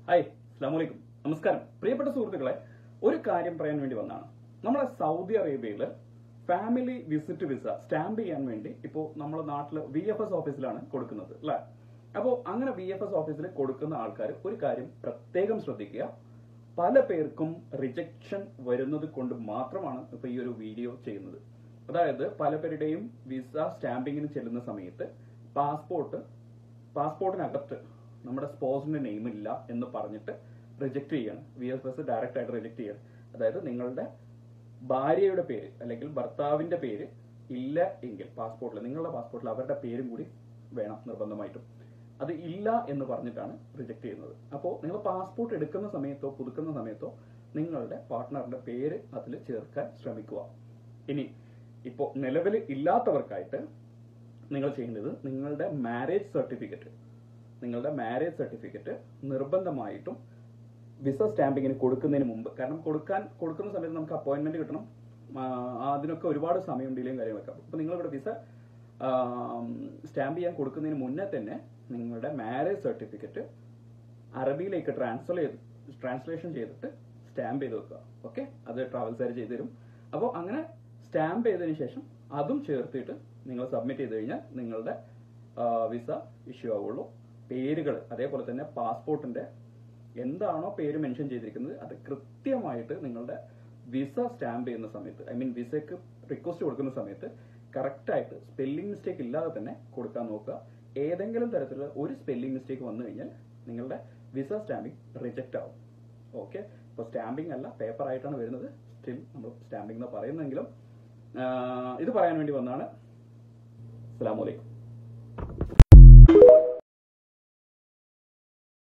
Hi, അസ്സലാമു അലൈക്കും, നമസ്കാരം. പ്രിയപ്പെട്ട സുഹൃത്തുക്കളെ, ഒരു കാര്യം പറയാൻ വേണ്ടി വന്നതാണ്. നമ്മുടെ സൗദി അറേബ്യയിൽ ഫാമിലി വിസിറ്റ് വിസ സ്റ്റാമ്പ് ചെയ്യാൻ വേണ്ടി ഇപ്പോൾ നമ്മുടെ നാട്ടിൽ VFS ഓഫീസിലാണ് കൊടുക്കുന്നത് അല്ലെ. അപ്പോൾ അങ്ങനെ VFS ഓഫീസിൽ കൊടുക്കുന്ന ആൾക്കാർ ഒരു കാര്യം പ്രത്യേകം ശ്രദ്ധിക്കുക. പല പേർക്കും റിജക്ഷൻ വരുന്നത് കൊണ്ട് മാത്രമാണ് ഇപ്പൊ ഈ ഒരു വീഡിയോ ചെയ്യുന്നത്. അതായത് പല പേരുടെയും വിസ സ്റ്റാമ്പിങ്ങിന് ചെല്ലുന്ന സമയത്ത് പാസ്പോർട്ടിനകത്ത് നമ്മുടെ സ്പോസിന്റെ നെയിം ഇല്ല എന്ന് പറഞ്ഞിട്ട് റിജക്ട് ചെയ്യാണ്. VFS ഡയറക്റ്റ് ആയിട്ട് റിജക്ട് ചെയ്യാണ്. അതായത് നിങ്ങളുടെ ഭാര്യയുടെ പേര് അല്ലെങ്കിൽ ഭർത്താവിന്റെ പേര് ഇല്ല എങ്കിൽ നിങ്ങളുടെ പാസ്പോർട്ടിൽ അവരുടെ പേരും കൂടി വേണം നിർബന്ധമായിട്ടും. അത് ഇല്ല എന്ന് പറഞ്ഞിട്ടാണ് റിജക്ട് ചെയ്യുന്നത്. അപ്പോൾ നിങ്ങൾ പാസ്പോർട്ട് എടുക്കുന്ന സമയത്തോ പുതുക്കുന്ന സമയത്തോ നിങ്ങളുടെ പാർട്ട്ണറിന്റെ പേര് അതിൽ ചേർക്കാൻ ശ്രമിക്കുക. ഇനി ഇപ്പോൾ നിലവിൽ ഇല്ലാത്തവർക്കായിട്ട് നിങ്ങൾ ചെയ്യേണ്ടത് നിങ്ങളുടെ മാരേജ് സർട്ടിഫിക്കറ്റ് നിർബന്ധമായിട്ടും വിസ സ്റ്റാമ്പിങ്ങിന് കൊടുക്കുന്നതിന് മുമ്പ്, കാരണം കൊടുക്കുന്ന സമയത്ത് നമുക്ക് അപ്പോയിന്റ്മെന്റ് കിട്ടണം, അതിനൊക്കെ ഒരുപാട് സമയം ഡിലേയും കാര്യങ്ങളൊക്കെ. അപ്പൊ നിങ്ങളിവിടെ വിസ സ്റ്റാമ്പ് ചെയ്യാൻ കൊടുക്കുന്നതിന് മുന്നേ തന്നെ നിങ്ങളുടെ മാരേജ് സർട്ടിഫിക്കറ്റ് അറബിയിലേക്ക് ട്രാൻസ്ലേഷൻ ചെയ്തിട്ട് സ്റ്റാമ്പ് ചെയ്ത് വെക്കുക. ഓക്കെ, അത് ട്രാവൽസുകാർ ചെയ്തു തരും. അപ്പോൾ അങ്ങനെ സ്റ്റാമ്പ് ചെയ്തതിനു ശേഷം അതും ചേർത്തിട്ട് നിങ്ങൾ സബ്മിറ്റ് ചെയ്ത് കഴിഞ്ഞാൽ നിങ്ങളുടെ വിസ ഇഷ്യൂ ആവുള്ളൂ. പേരുകൾ അതേപോലെ തന്നെ പാസ്പോർട്ടിന്റെ എന്താണോ പേര് മെൻഷൻ ചെയ്തിരിക്കുന്നത് അത് കൃത്യമായിട്ട് നിങ്ങളുടെ വിസ സ്റ്റാമ്പ് ചെയ്യുന്ന സമയത്ത്, വിസയ്ക്ക് റിക്വസ്റ്റ് കൊടുക്കുന്ന സമയത്ത് കറക്റ്റായിട്ട് സ്പെല്ലിംഗ് മിസ്റ്റേക്ക് ഇല്ലാതെ തന്നെ കൊടുക്കാൻ നോക്കുക. ഏതെങ്കിലും തരത്തിലുള്ള ഒരു സ്പെല്ലിംഗ് മിസ്റ്റേക്ക് വന്നു കഴിഞ്ഞാൽ നിങ്ങളുടെ വിസ സ്റ്റാമ്പിംഗ് റിജക്റ്റ് ആവും. ഓക്കെ, ഇപ്പോൾ സ്റ്റാമ്പിംഗ് അല്ല പേപ്പർ ആയിട്ടാണ് വരുന്നത്, സ്റ്റിൽ നമ്മൾ സ്റ്റാമ്പിംഗ് എന്ന് പറയുന്നെങ്കിലും ഇത് പറയാൻ വേണ്ടി വന്നതാണ്. അസ്സലാമു അലൈക്കും.